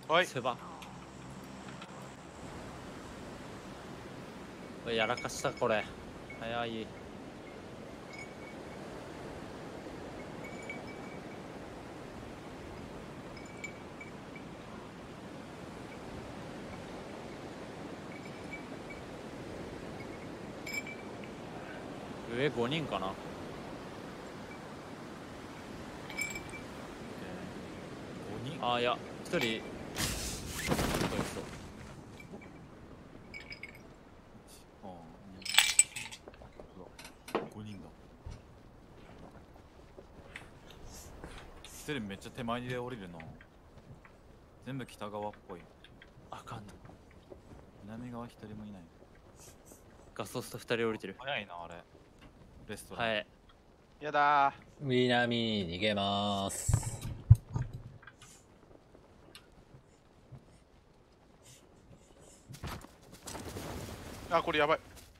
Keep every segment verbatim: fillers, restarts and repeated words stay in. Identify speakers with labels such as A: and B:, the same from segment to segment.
A: はい。
B: 狭。これやらかしたこれ。早い。上ごにんかな。
A: ごにん。
B: あ、いや、ひとり。そうそう。
A: ああ、ごにんだ。ひとりめっちゃ手前で降りるな。全部北側っぽい。
B: あかんの。
A: 南側一人もいない。
B: ガソストふたり降りてる。
A: 早いな、あれ。レストラン。
B: はい。
C: やだー。
D: 南に逃げまーす。
C: あ、これやばい。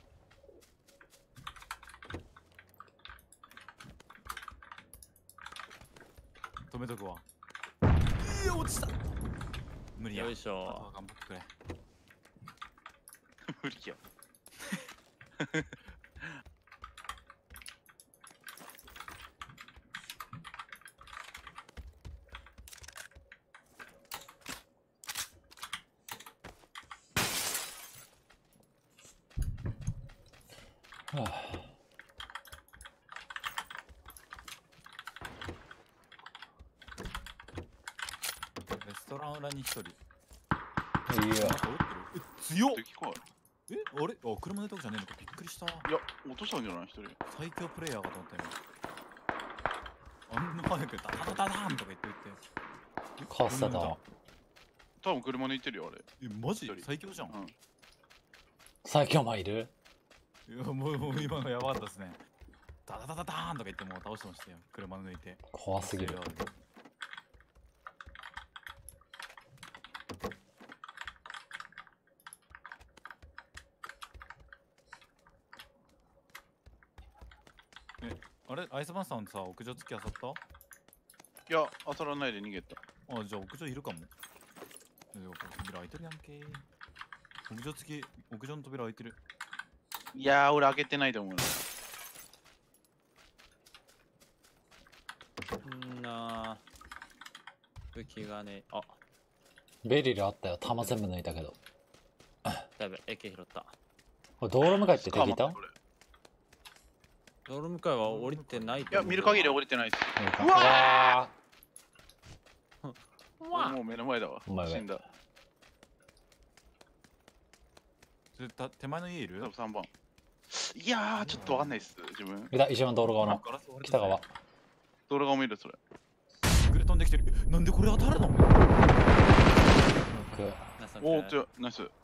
A: 止めとくわ。えー、落ちた。無理や。
B: よいしょ。
A: あとは頑張ってくれ。
C: 無理よ。
D: はあ、
A: レストラン裏に一人。
D: い
A: なん
D: や、
A: か撃ってる。え、強っ。
C: 敵かい。
A: え、あれあ、車のとこじゃねえのか。びっくりした。
C: いや、落としたんじゃない一人。
A: 最強プレイヤーかと思った今。あんな早くダダダダダーンとか言っておいて。
D: カスタだ。
C: 多分車に行ってるよ、あれ。
A: え、マジ
C: 一人
A: 最強じゃん。
C: うん。
D: 最強マイル。
A: いや、もう、もう今のやばかったですね。ダダダダダーンとか言ってもう倒してましたよ。車抜いて。
D: 怖すぎる。
A: え、あれアイスバーンさんさ、屋上突き当たった
C: いや、当たらないで逃げた。
A: あ、じゃあ屋上いるかも。え、扉開いてるやんけ。屋上突き、屋上の扉開いてる。
C: いやー、俺開けてないと思うな。
B: んな武器がね。あ、
D: ベリルあったよ。弾全部抜いたけど。
B: だいぶ エーケー 拾った。
D: これ道路向かいって敵いた？
C: これ
B: 道路向かいは降りてないと
C: いや、
B: 思う。
C: 見る限り降りてないです。
D: うわ
C: 俺もう目の前だわ。
D: お前
C: 死んだ。
A: それた手前の家いる
C: 多分さんばん。いやー、ちょっとわかんないっす。自分。
D: ーいた、一番道路側の
A: ガラス割れて
D: 北
A: たよ
D: 側。
C: 動画を見る、それ。
A: グレ飛んできてる。え、なんでこれ当たるの？ナイ
D: 僕
C: おー、強い。ナイス。
A: スです。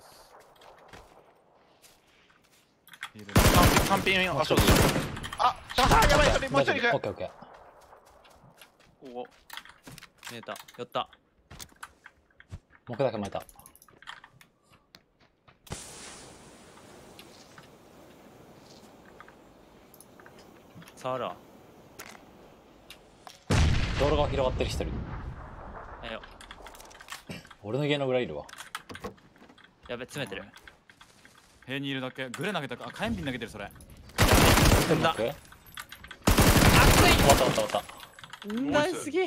A: ヒール
C: 単品、あ、そうあ、あ、やばい、それ、もう一人いく。
D: オッケーオッケー。
C: おお。
B: 見えた。寄った。
D: 僕だけ巻いた。
B: 触るわ。
D: 道路側広がってる一人。
B: えよ。
D: 俺の家の裏いるわ。
B: やべ、詰めてる。
A: 塀にいるだけ。グレ投げたか。あ、火炎瓶投げてるそれ。
B: 踏んだ。
D: 終わった終わった終わった。
B: ナイスすぎ。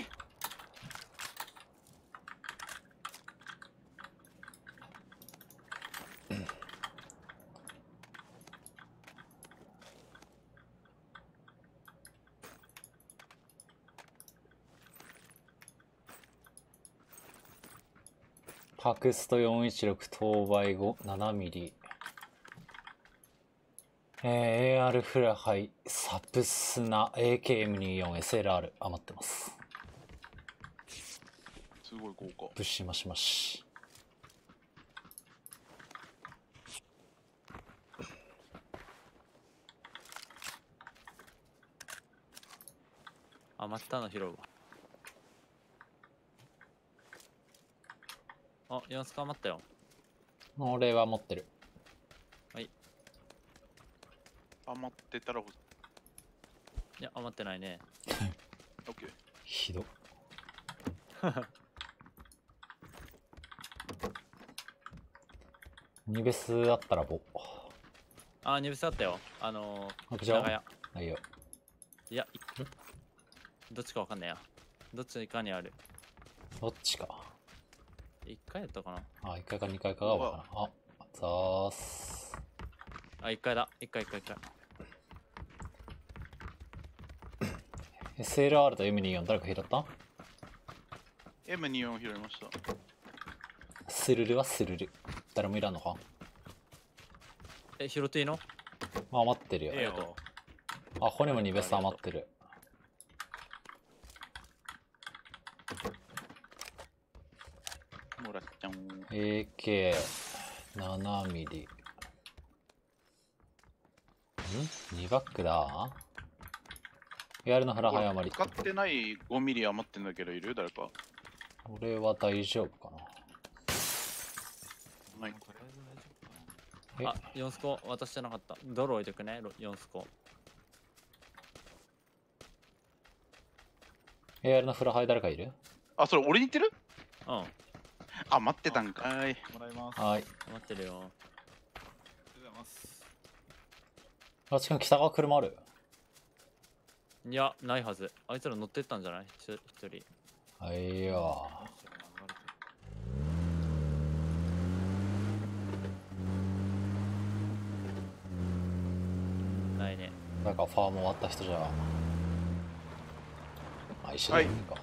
D: パクストよんいちろく等倍後 ななミリ。えー、エーアール フラハイサプスナ エーケーエムにじゅうよんエスエルアール 余ってます。
C: すごい豪華。
D: ぶっしましまし。
B: 余ったの拾うわ。あ、よんスカ余ったよ。
D: 俺は持ってる。
B: はい。
C: 余ってたらほ、
B: いや、余ってないね。
C: オッケー。
D: ひど。 ニベスあったらぼ。
B: あ、ニブスあったよ。あのー、
D: 屋上
B: 長屋。
D: はいよ。
B: いや、いどっちかわかんないや。どっちかにある。
D: どっちか。
B: いっかいやったかな。
D: あ、いっかいかにかいかがわからん。あ、ざーす。
B: あ、いっかいだ。いっかいいっかいいっかい。
D: エスエルアール と エムにじゅうよん 誰か拾った？
C: エムにじゅうよん 拾いました。
D: スルルはスルル。誰もいらんのか？
B: え、拾っていいの？
D: まあ余ってるよ。
B: ありがと
D: あ、ここにもニベス余ってる。
C: もらっちゃん。
D: エーケーななミリ。ん ?に バックだ。やるの腹早まり。
C: 使ってないごミリ余ってんだけどいる誰か。
D: 俺は大丈夫かな。
C: ない。
A: とりあえず大丈夫かな。
D: え
B: あ、よんスコ渡してなかった。ドロ置いてくね、よんスコ。
D: エーアール のフラハイ誰かいる？
C: あ、それ俺に言ってる？
B: うん。
C: あ、待ってたんかい。
A: もらいます。
D: はい。
B: 待ってるよ。
A: ありがとうございます。
D: あっちくん北側車ある？
B: いや、ないはず。あいつら乗ってったんじゃないひ一人。
D: はいよ。
B: ないね。
D: なんかファーム終わった人じゃ。あ、一緒でいいか。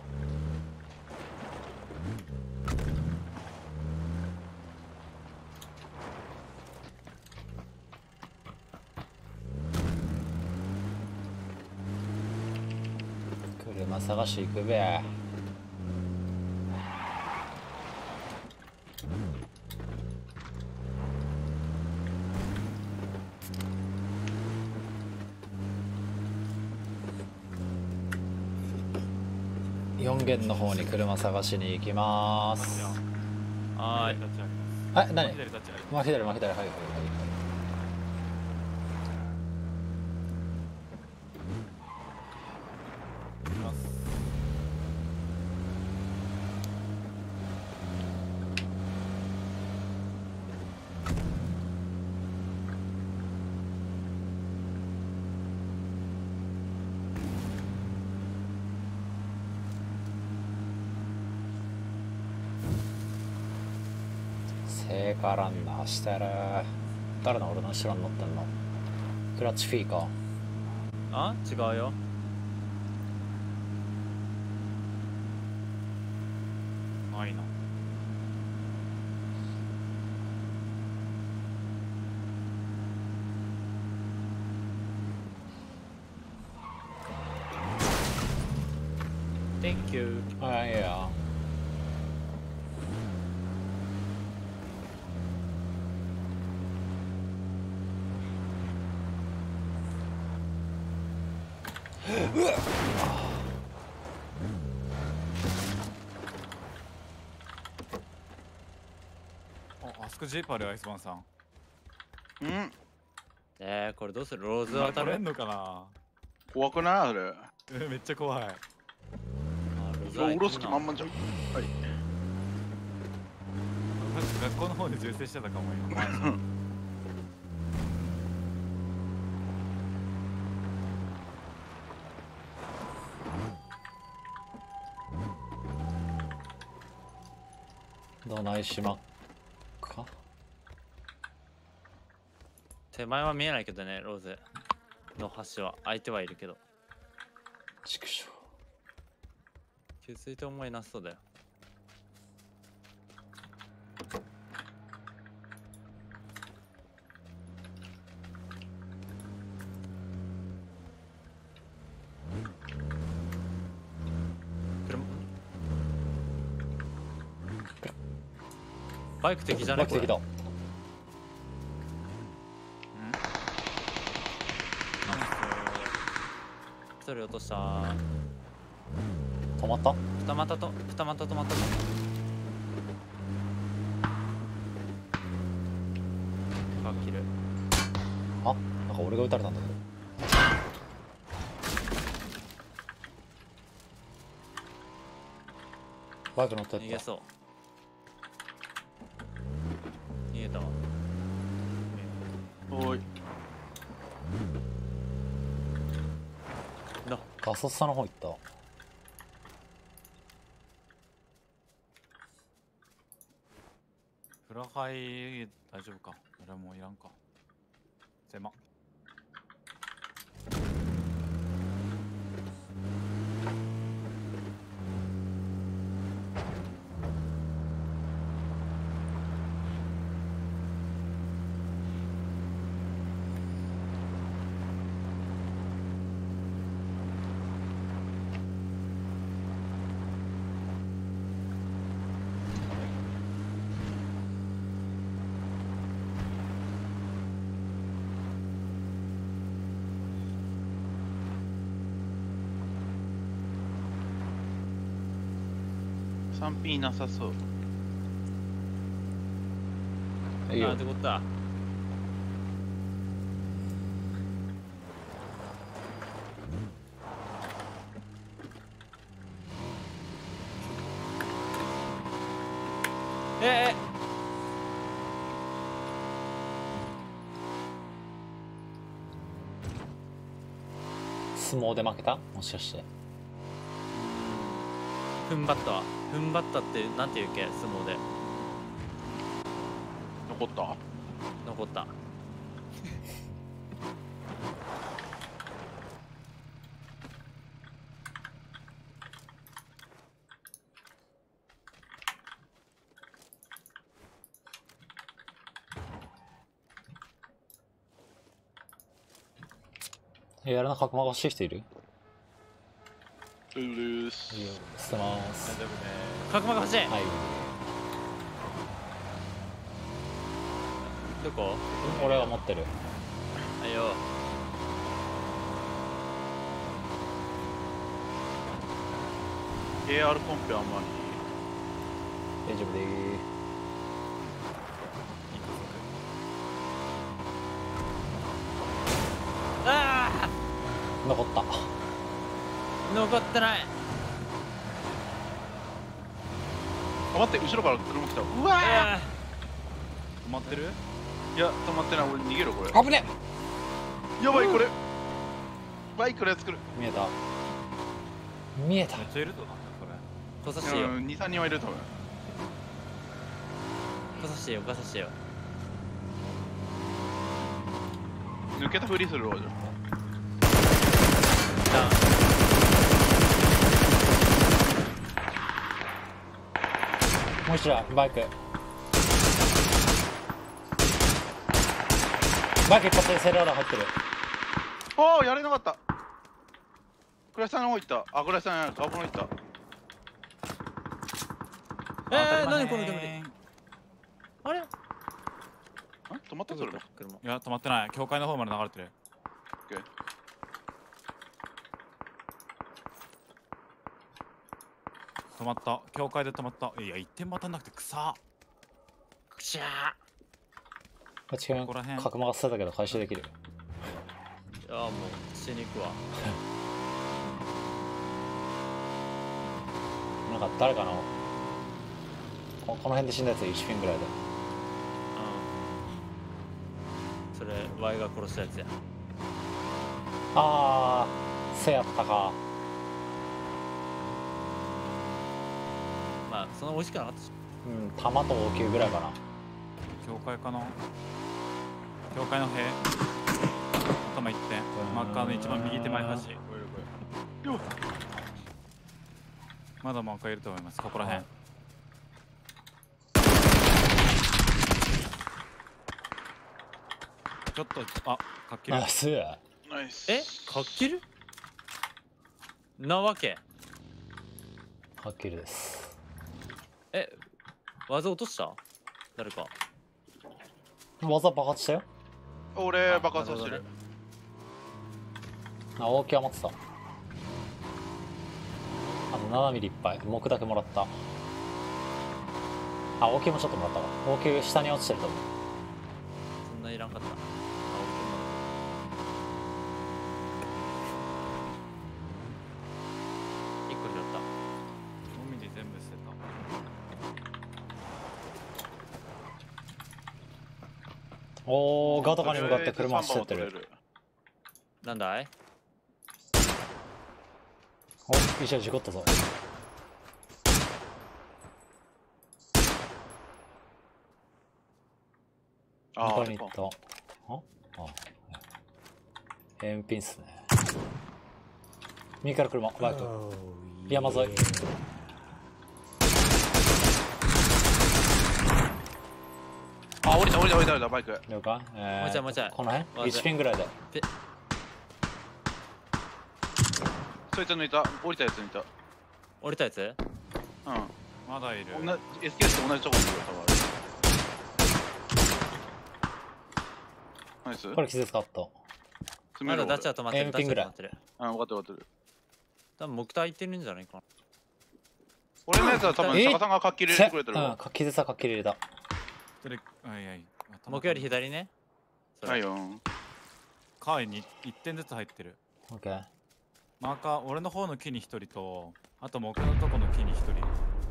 D: 車探し行くべ。よん軒の方に車探しに行きまーす。
B: はーい。
D: あ、何？
A: 左立ちあり
D: まあ左まあ左はいはいはいはい。
A: ます。
D: 聖火ランナーしてる。誰の俺の後ろに乗ってんの？クラッチフィーか？
B: あ違うよ。
A: ないな。
B: Thank you。
D: あ、いいや。
A: あ、あそこジェイパーでアイスバンさん。
C: うん
B: えー、これどうする？ローズ当たる？
A: 取れんのかな。
C: 怖くないそれ。
A: うんめっちゃ怖い。
B: あローズ
C: うわ
B: は
C: 下ろす気満々じゃん。はい。
A: 学校の方で銃声してたかも今。
D: どないしまっか？
B: 手前は見えないけどね、ローズの橋は。相手はいるけど。
D: 畜生。
B: 気づいて思いなさそうだよ。車バイク敵じゃねこれ
D: バイク敵だ。
B: 一人落とした。
D: 止まった？
B: 二股と二股止まったぞ。バッキル。
D: あ、なんか俺が撃たれたんだけど。バイク乗ってった。
B: 逃げそう。逃げたわ。
C: おい。
B: の
D: ガソスタの方行った。
A: フラハイ大丈夫か。俺もういらんか。狭。
C: さんピー なさそう。
D: いいよ
B: あってことだ。ええ
D: 相撲で負けたもしかして。
B: 踏ん張ったわ。踏ん張ったってなんて言うっけ、相撲で。
C: 残った。
B: 残った。
D: えやらな角曲がしてる人いる？
C: うるーす
D: いいよ捨てまーす。
A: 大丈夫ね。
B: 角間が欲しい。
D: はい。
B: どこ？
D: 俺は持ってる。
B: はいよ。
C: エーアール コンペあんまり。
D: 大丈夫でー
B: あ
D: す。残った。
B: あ、残ってない。
C: あ、待って、後ろから車来た。うわ
B: あ
A: 止まってる？
C: ー、いや、止まってない。俺逃げろ、これ。
D: 危ね
C: やばい、これ。バイクのやつ来る。
D: 見えた。見えた。
A: めっちゃいるとなんだこれ。
B: ー、来させてよ。
C: うん、に、さんにんはいる多分。
B: 来させてよ、来させてよ。
C: 抜けたふりするわ、じゃあ。
B: ダウン。
D: もう一台バイク。バイク一発でセラーラ入ってる。
C: ああ、やれなかった。倉石さんの方行った。あ、倉石さんや、ガボの行った。
B: えー、
A: 当たりまへん
B: 何この煙。あれ？
C: ん止まったそれ。
B: 車。
A: いや止まってない。教会の方まで流れてる。
C: オッケー。
A: 止まった。教会で止まった。いや一点も当たんなくて草。
B: くしゃ
D: こっち側
A: ここら辺
D: 角曲がってたけど回収できる。
B: ー。いやーもうしに行くわ。
D: なんか誰かのここの辺で死んだやついちピンぐらいで。
B: うん。それ、ワイが殺したやつや。
D: あーせやったか。
B: まあ、そんな美味しくなかったし。
D: うん弾と応急ぐらいかな。
A: 教会かな。教会の塀。頭いって。マッカーの一番右手前端。
C: よっ。
A: まだマッカーいると思います。ここら辺。ちょっとあかっきり。
D: ナイス。
C: ナイス。
B: え、かっきるなわけ。
D: はっきりです。
B: え、技落とした誰か。
D: 技爆発したよ。
C: 俺、爆発してる。
D: あ大きい余ってた。あとななミリいっぱい木だけもらった。あ大きいもちょっともらったわ。大きい下に落ちてると思う。
B: そんないらんかった。あ、一個拾った。
A: 海で全部捨てた。
D: おおガタカに向かって車走ってる。
B: なんだい？
D: お一緒に事故ったぞ。
C: ああ
D: 向かいに行った。ああ返品っすね。右から車バイク山沿い。
C: あ降りた降りた降りた降りたバイク。
D: 了解。えー、
B: もうちょいもうちょい
D: この辺いちピンぐらいで。
C: そいつ抜いた降りたやつ抜いた。
B: 降りたやつ？
C: うん
A: まだいる。
C: 同じ エスケーエス と同じとこにいるよ多分。ナイス。
D: これ傷使った。
B: まだダッチは止まってる。
D: 返品ぐらい。
B: ダッチは止まってる。
C: うん分かってる分かってる。
B: 多分木体行ってるんじゃないかな。
C: 俺のやつは多分
D: え
C: 坂さんが活気入れてくれてる
D: うん
C: わ。
D: 傷さかっきり入れた。
A: それはいはい。
B: 木より左ね。それ
C: はいよ。
A: カーにいってんずつ入ってる。
D: オッケー。
A: マーカー、俺の方の木にひとりと、あと木のとこの木にひとり。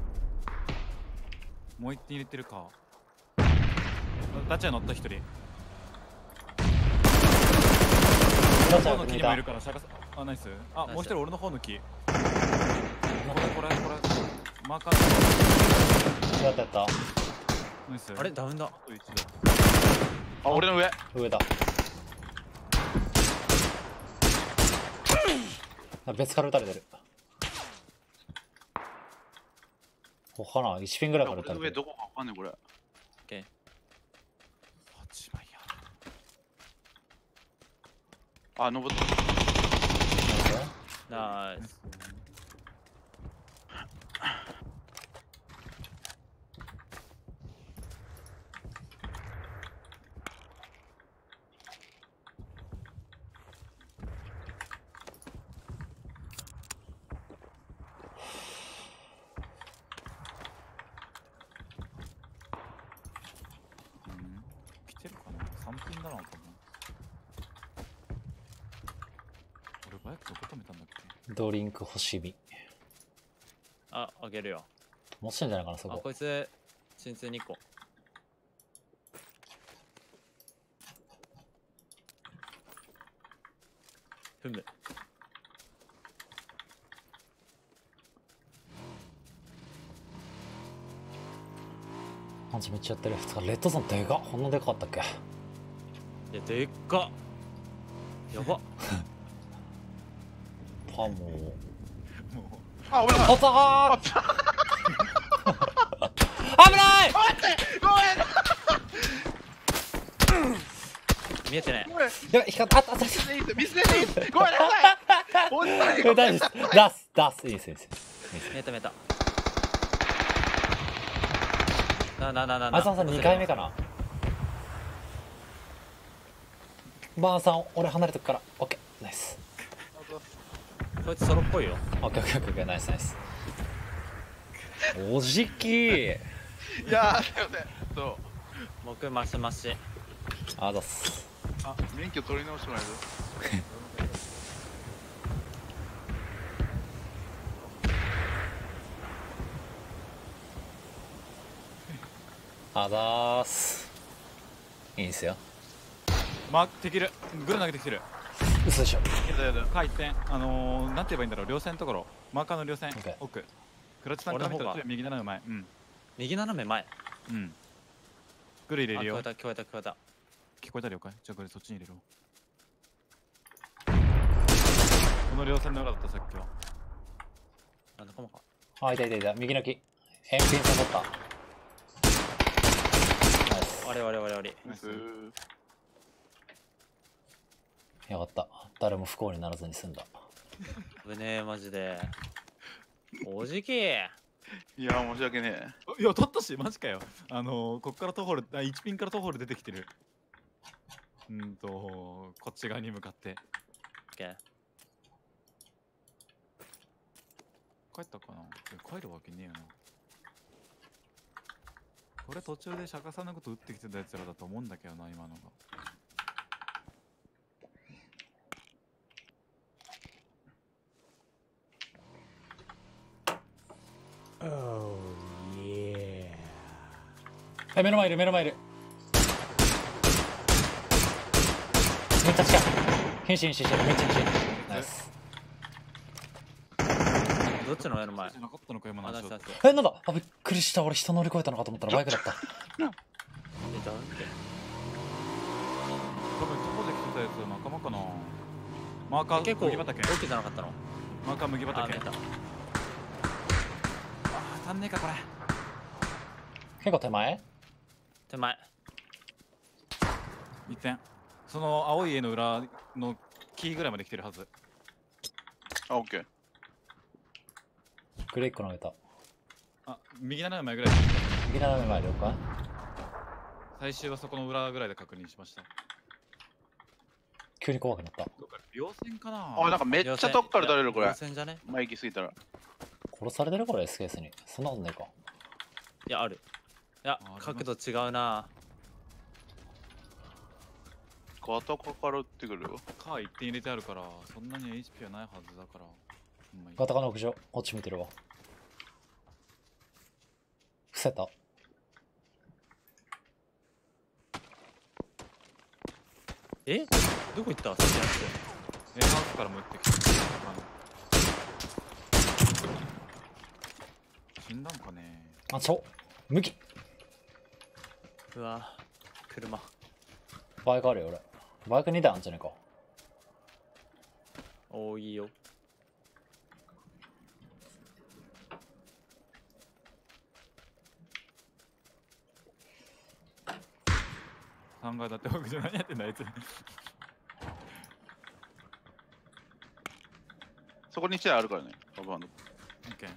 A: もういってん入れてるか。ダチャ乗ったひとり。
D: ダチャ
A: 方の木
D: 抜いた
A: にもいるから、シャカさあ、ナイス。あ、もう一人俺の方の木。これこれこれ。マーカー。
D: やったやった。
A: ナイス。
B: あれダウンだ。
A: あと一だ。
C: あ俺の上。
D: 上だ。別から撃たれてる。ここかな？ いち ピンぐらいから撃たれてる。
C: 俺の上どこかわかんねえこれ。
B: オッケー。
A: はちまいや。
C: あ登った。
B: ナイス。
A: 来てるかな ?さん ピンだな、多分。俺バイクどこ止めたんだっけ？
D: ドリンク星火。
B: あ、あげるよ。
D: 持ってんじゃないかな、そ
B: あ、
D: こ。
B: こいつ鎮痛にこ。ふむ。
D: パンチめっちゃやってる。つかレッドゾーンでかっ。こんなでかかったっけ？
B: いや、でっか。やば。
D: パモ
A: も
C: あ俺の
D: あったー危ない
C: ごめん
B: 見えてない。
C: ごめん。
D: やばい、光った。あったあったあった。
C: いいっすミスでいいっす。ごめんなさい。本当にごめん
D: 大丈夫です。出す出す。いいですいいです。
B: 見えた見えた。ななななな。
D: あざさんにかいめかな。バーンさん俺離れてくから。オッケーナイス。
B: こいつソロっぽいよ。
D: オッケーオッケーオッケーナイスナイス。おじき
C: いやーすいません。そう
B: 木マシマシ。
D: あざっす。
C: あ免許取り直してもらえる？
D: あざーす。いいんすよ。
A: マークできる。グル投げてきてる。
D: 嘘でしょ。
C: やだやだ。
A: 回転。あのー、なんて言えばいいんだろう。両線のところ。マーカーの両線
D: OK。
A: 奥。クラッチさんから見たら右斜め前。うん。
B: 右斜め前。
A: うん。グル入れるよ。
B: あ聞こえた聞こえた聞こえた。
A: 聞こえた了解。じゃあグルそっちに入れろ。この両線の裏だったさっきは。
B: あ、仲間か。
D: あ、いたいたいた。右の木。返品サボった。ナイス。
B: 我々我々。
C: ナイス。
D: よかった。誰も不幸にならずに済んだ。
B: 危ねえマジで。おじき。
C: いや申し訳ねえ。
A: いや、取ったし、マジかよ。あのー、こっからトホール、あいちピンからトホール出てきてる。うんと、こっち側に向かって。
B: オッケー。
A: 帰ったかな？帰るわけねえよな。これ途中で釈迦さんのこと撃ってきてたやつらだと思うんだけどな、今のが。
D: え、目の前いる目の前いる。 めっちゃ近い。瀕死瀕死瀕死めっちゃ瀕死。ナイス。
B: どっちの上の前？
A: じゃなかったのか今の話を。
B: あ、出し出し。
D: え、なんだ、あ、びっくりした。俺人乗り越えたのかと思ったらバイクだった。
B: え、だって。
A: 多分どこで来てたやつ仲間かな。マーカー
B: 結構
A: 麦畑。
B: 大きじゃなかったの？
A: マーカー麦
B: あ、
A: 畑。
B: 見えた。
A: あー、足んねえかこれ。
D: 結構手前。
B: 手前。
A: 一点。その青い家の裏の木ぐらいまで来てるはず。
C: あ、オッケー。
D: グレイコ投げた。
A: あ、右斜め前ぐらい。
D: 右斜め前了解。
A: 最終はそこの裏ぐらいで確認しました。
D: 急に怖くなった。
A: どっか稜線かな。
C: あ、なんかめっちゃ遠くから取れるこれ
B: 稜。線じゃね？
C: 前行き過ぎたら。
D: 殺されてるこれ エスケーエス に。そんなことねえか。
B: いや、ある。いや
A: ああります
B: 角度違うな。
C: ガタカから撃ってくるよ。
A: カー一点入れてあるからそんなに エイチピー はないはずだから。ほんまに
D: ガタカの屋上、こっち見てるわ。伏せた。
B: え、どこ行った？さっきのや
A: エアハウスからも撃ってきた。死んだんかね。
D: あ、ちょ、向き。
B: つ。うわ、車。
D: バイクあるよ俺。バイクにだいあんじゃねえか。
B: おー、いいよ。
A: さんがい建て屋上何やってんだあいつ。
C: そこにいちだいあるからね。ババアの。
A: オッケー。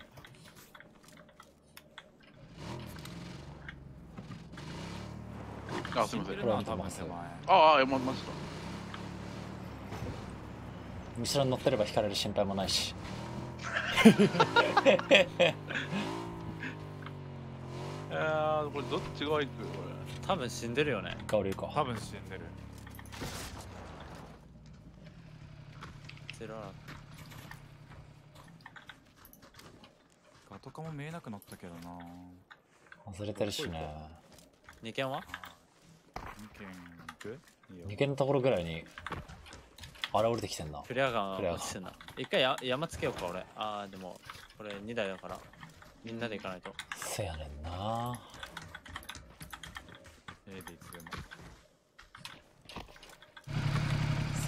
C: あ、すみません。
D: これは見てます
A: 多分手前。
C: ああ、え、ま、マジか。
D: 後ろに乗ってれば引かれる心配もないし。
C: えー、これどっちがいくこ
B: 多分死んでるよね。
D: 香りか。
A: 多分死んでる。
B: ゼロ
A: ガトカも見えなくなったけどな。
D: 外れてるしね。
B: 二軒は？
A: にけん行くいいよ。
D: 二軒のところぐらいにあれ降りてきてんな。
B: クリアガン
D: クリアガン
B: 落ちてんな。一回や山つけようか俺。あーでもこれにだいだからみんなで行かないと。
D: せやねんな。
A: A でいつでも。
D: そ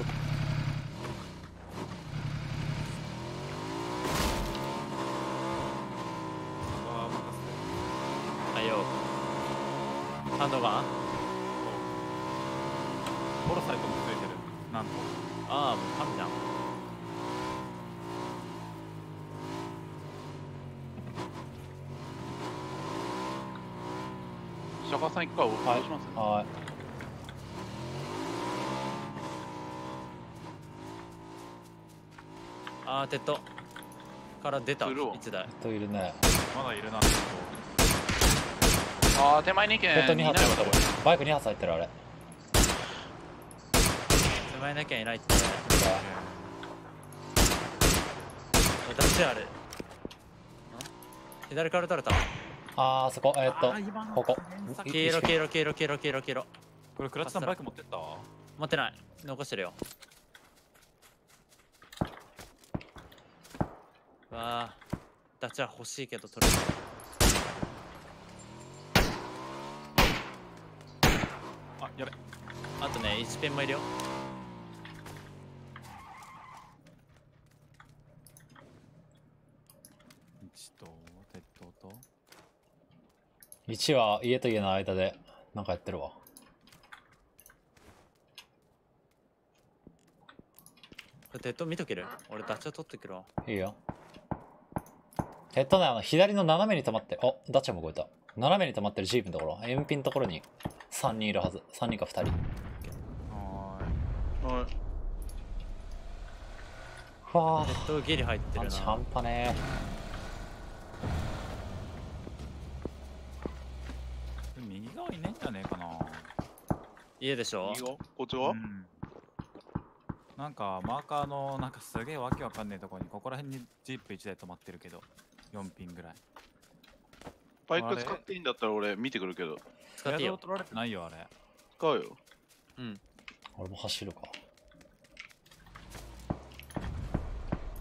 A: ああ、任せて。
B: はいよ。ハンドガン？
A: フォロサイトもついてる。なんと。
B: ああ、もう神じゃん。
C: シャカさん行くか、どうします？
D: はい。
B: ああ、テッドから出た
C: 来るわ
B: 一台。
D: といるね。
A: まだいるな。
C: ああ、手前にけん。
D: ペットに発入ってる
C: いないわ多分。
D: バイクに発入ってるあれ。
B: 手前なきゃいないってね。え、どっちあれ？ん左から撃たれた。
D: あーそこえー、っと
A: あー今の
D: ここ
A: 先
B: 黄色黄色黄色黄色黄色黄色。
A: これクラッチさんバイク持ってった？
B: 持ってない。残してるよ。わあ、ダチは欲しいけど取れない。
A: あ、やべ。
B: あとね、いちペンもいるよ。
A: いちと鉄塔と。
D: いちは家と家の間でなんかやってるわ。
B: これテッド見とける？俺ダチを取ってくるわ。
D: いいよ。えっとね、あの左の斜めに止まって、あ、ダッチャも動いた。斜めに止まってるジープのところ、円ピンのところにさんにんいるはず。さんにんかふたり。
A: は
C: はい。
D: ふわ
B: テッドギリ入って
D: ー、パ
B: るな。
D: ンチ半端ね
A: ーい。右側いねえんじゃねえかな。
B: 家でしょ？
C: 右側こっち側、
A: うん。なんかマーカーのなんかすげえわけわかんねえとこにここら辺にジープいちだい止まってるけどよんピンぐらい。
C: バイク使っていいんだったら俺見てくるけど。
B: 使っていいよ。
A: 取られてないよあれ。
C: 使うよ。
B: うん。
D: 俺も走るか。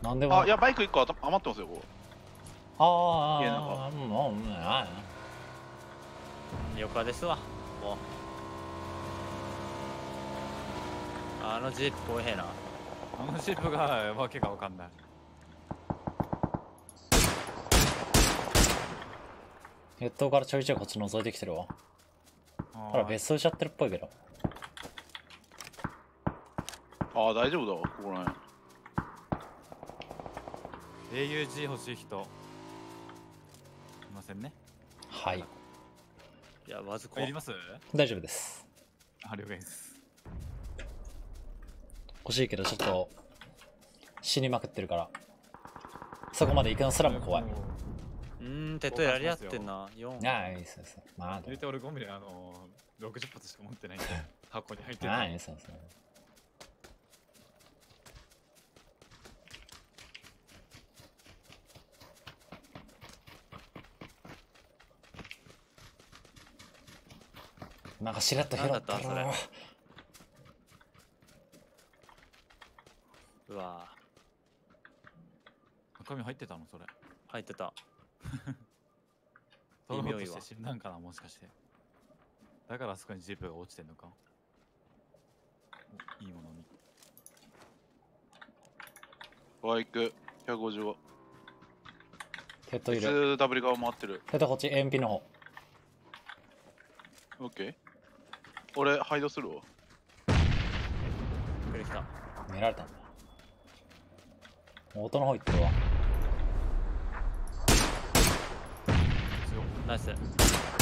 D: なんでも
C: あ、いや、バイクいっこ余余ってますよ、ここ。
D: ああ
C: 家の
D: ああもううんあ
B: よかですわもうあのジープ怖えな。
A: あのジープがわけがわかんない。
D: 越冬からちょいちょいこっち覗いてきてるわ。ほら別荘しちゃってるっぽいけど。
C: ああ、大丈夫だわ、ここら辺。
A: エーユージー 欲しい人いませんね。
D: はい
B: いやまずこ
A: いります
D: 大丈夫です。
A: あ、了解です。
D: 欲しいけどちょっと死にまくってるからそこまで行くのすらも怖い。
B: うーん手とやり合ってんな。よん
D: ああいいですです。まあ
A: 入れて俺ごミリあのろくじゅっ発しか持ってないんで箱に入ってる。
D: ああいいですです。なんかしれっと拾った
B: なんだったそれ
D: ろ。
B: うわ
A: 中身入ってたのそれ。
B: 入ってた。
A: 取ろうと
B: 微妙いわ
A: して死んだんかなもしかして。だからあそこにジープが落ちてんのか。おいいものに。
C: バイクひゃくごじゅうご。
D: ヘッドいる。
C: エスダブリュー 側回ってる。
D: ヘッドこっち、エムピーの方。
C: オッケー。俺、ハイドするわ。
B: これ来た。
D: 見られたんだ。音の方行ってるわ。
A: 強っ。
B: ナイス。
A: 俺の子。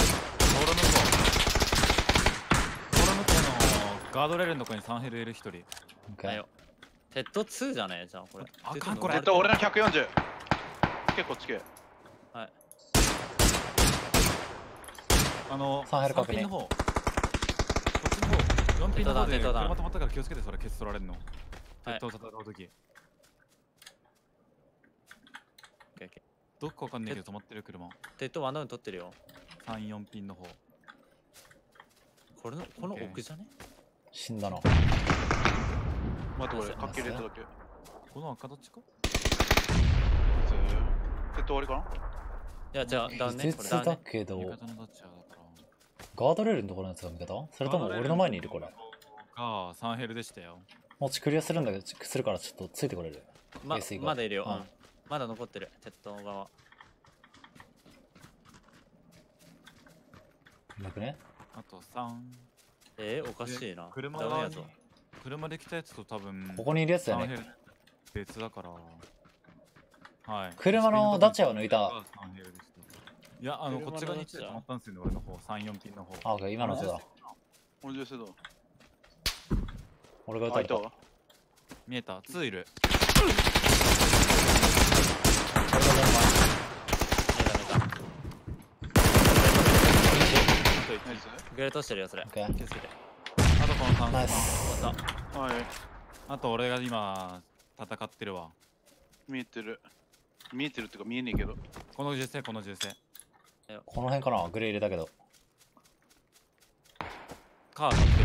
A: 俺の子のガードレールのとこにさんヘルいる一人。
D: オッケー
B: あよ。テッドツーじゃねえじゃんこれ。
A: あかんこれ
C: えっと、俺のひゃくよんじゅう。結構近い。
B: はい。
A: あの、
D: さんヘル確認
A: さんピンの方。こっちの方。よんピンの方で
B: テッドだテッドだ
A: 車止まったから気をつけてそれケツ取られるの。
B: はい
A: 鉄塔戦うとき。
B: オッケーオッケ
A: どこかわかんないけど止まってる車。
B: ー。テッドワンダウン取ってるよ。
A: さん、よんピンの方。
B: これのこの奥じゃね？
D: 死んだな。
C: 待って、俺、かっけ入れただけ。
A: この赤どっちか
C: えっと、終わりかない
B: やじゃあダウンね。これ
D: 鉄
B: ダウンね。
D: だけど、
A: 味方のどっちだから。
D: ガードレールのところのやつが味方それとも俺の前にいるこれ。
A: がさんヘルでしたよ。
D: もうちクリアするんだけど、するからちょっとついてこれる。
B: ま
D: エース以外
B: まだいるよ。
D: うん
B: うん。まだ残ってる。テッド側。
D: うまくね。
A: あとさん。
B: えー、おかしいな。
A: 車
B: ダウンやぞ。
A: 車で来たやつと多分。
D: ここにいるやつだよ
A: さんヘ
D: ね。
A: ル別だから。はい。
D: 車のダッチャーを抜いた。
A: さんヘルでしたいや、あの、
B: 車の
A: こっち側に来て止まったんですよね、俺の方。さん、よんピンの方。
D: あ、オッケー、今のやつだ。
C: 俺ジェスだ。あ、
D: 俺が撃たれた。
C: いたわ。
A: 見えた ?ツー いる。
C: ナイス。
B: グレートしてるよそれ。
D: オッケー
B: 気をつけて。
A: あとこのさん
D: ナイス。
B: 終わった。
C: はい。
A: あと俺が今、戦ってるわ。
C: 見えてる。見えてるってか見えねえけど。
A: この銃声、この銃声。
D: この辺かなグレー入れたけど。
A: カー立ってる。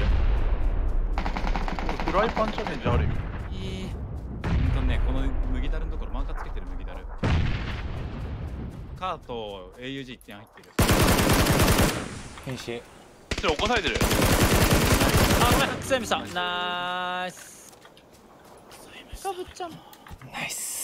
C: 俺フライパンチャレンジあるよ。
A: いい。ほんとね、この麦だるのところ、マンカつけてる麦だる。カーと エーユージーいってん入ってる。
D: 瀕死。
C: それ起こされてる。
B: あごめん、クソエミした。ナイス。かぶっちゃん。
D: ナイス。